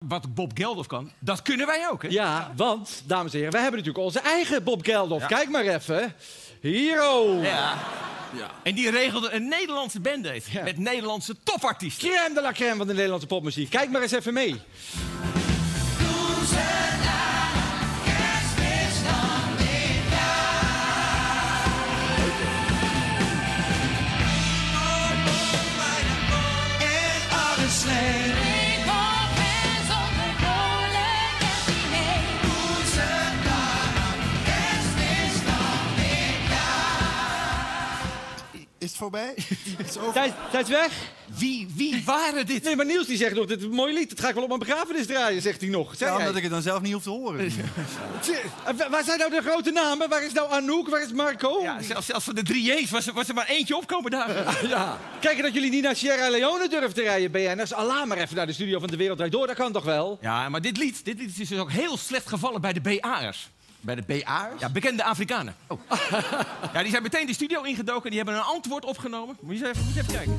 Wat Bob Geldof kan, dat kunnen wij ook, hè? Ja, want, dames en heren, wij hebben natuurlijk onze eigen Bob Geldof. Ja. Kijk maar even. Hero. Ja. En die regelde een Nederlandse band heeft. Ja. Met Nederlandse topartiesten. Crème de la crème van de Nederlandse popmuziek. Kijk maar eens even mee. Is het voorbij? Is over? Tijd is weg? Wie waren dit? Nee, maar Niels die zegt nog, dit is een mooi lied. Dat ga ik wel op mijn begrafenis draaien, zegt hij nog. Zeg Ja, jij. omdat ik het dan zelf niet hoef te horen. Waar zijn nou de grote namen? Waar is nou Anouk? Waar is Marco? Ja, zelfs van de 3J's was er maar eentje opkomen dagen. Ja. Kijk dat jullie niet naar Sierra Leone durven te rijden, BN'ers. Allah maar even naar de studio van De Wereld Draait Door. Dat kan toch wel? Ja, maar dit lied is dus ook heel slecht gevallen bij de BA'ers. Bij de BA'ers? Ja, bekende Afrikanen. Oh. Ja, die zijn meteen de studio ingedoken. Die hebben een antwoord opgenomen. Moet je eens even kijken.